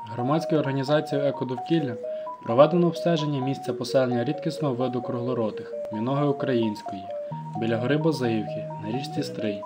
Громадською організацією «Екодовкілля» проведено обстеження місця поселення рідкісного виду круглоротих – міноги української біля гори Бозаївки на річці Стрий.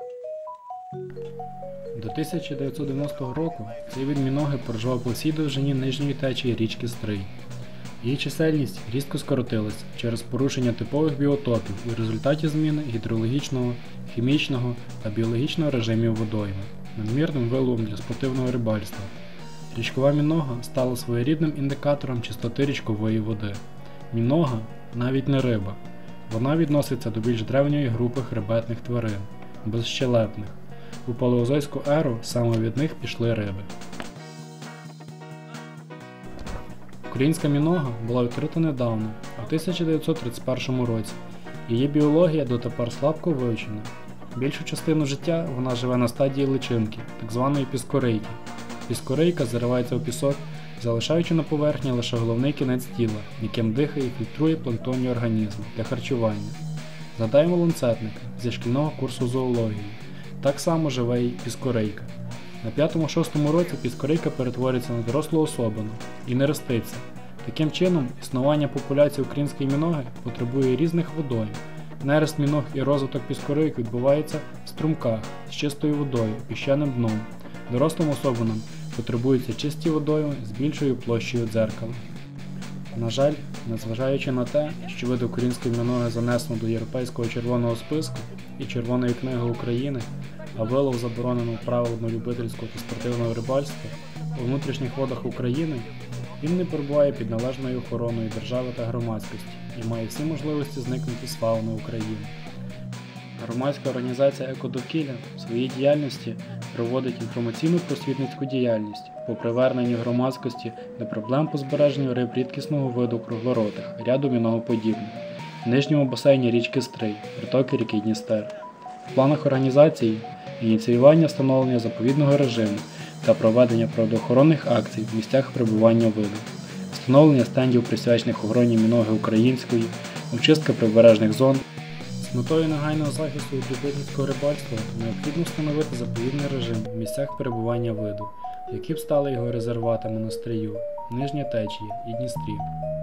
До 1990 року цей вид міноги проживав по всій довжині нижньої течії річки Стрий. Її чисельність різко скоротилась через порушення типових біотопів у результаті зміни гідрологічного, хімічного та біологічного режимів водойми, надмірним виловом для спортивного рибальства. Річкова мінога стала своєрідним індикатором чистоти річкової води. Мінога – навіть не риба. Вона відноситься до більш древньої групи хребетних тварин – безщелепних. У палеозойську еру саме від них пішли риби. Українська мінога була відкрита недавно, у 1931 році. Її біологія дотепер слабко вивчена. Більшу частину життя вона живе на стадії личинки, так званої піскорийки. Піскорийка заривається у пісок, залишаючи на поверхні лише головний кінець тіла, яким дихає і фільтрує планктонні організми для харчування. Згадаємо ланцетника зі шкільного курсу зоології. Так само живе і піскорийка. На 5-6 році піскорийка перетворюється на дорослу особину і не роститься. Таким чином, існування популяції української міноги потребує різних водойм. Нерест міног і розвиток піскорийки відбувається в струмках з чистою водою, піщаним дном. Дорослим особинам потребуються чисті водойми з більшою площею дзеркала. На жаль, незважаючи на те, що вид української міноги занесено до Європейського червоного списку і Червоної книги України, а вилов заборонено правилами любительського та спортивного рибальства, у внутрішніх водах України він не перебуває під належною охороною держави та громадськості і має всі можливості зникнути з фауни України. Громадська організація «Екодовкілля» в своїй діяльності проводить інформаційно-просвітницьку діяльність по приверненню громадськості до проблем по збереженню риб рідкісного виду круглоротих, ряду міногоподібних, в нижньому басейні річки Стрий, притоки ріки Дністер. В планах організації ініціювання встановлення заповідного режиму та проведення природоохоронних акцій в місцях перебування виду, встановлення стендів, присвячених охороні міноги української, очистка прибережних зон. З метою негайного захисту від любительського рибальства необхідно встановити заповідний режим в місцях перебування виду, які б стали його резерватами на Стрию, Нижня течія і Дністрі.